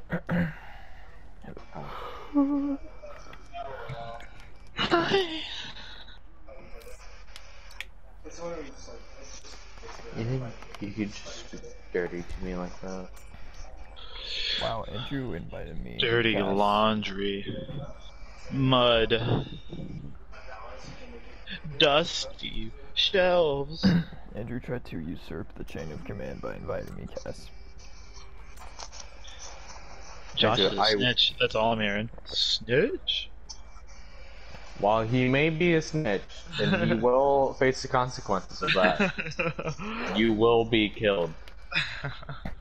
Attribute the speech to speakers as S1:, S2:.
S1: You think you could just be dirty to me like that?
S2: Wow, Andrew invited me.
S3: Dirty
S2: Cass.
S3: laundry. Mud. Dusty shelves.
S2: Andrew tried to usurp the chain of command by inviting me, Cass.
S3: Josh
S1: Andrew,
S3: is a snitch. That's all I'm hearing. Snitch?
S1: While he may be a snitch, and he will face the consequences of that, you will be killed.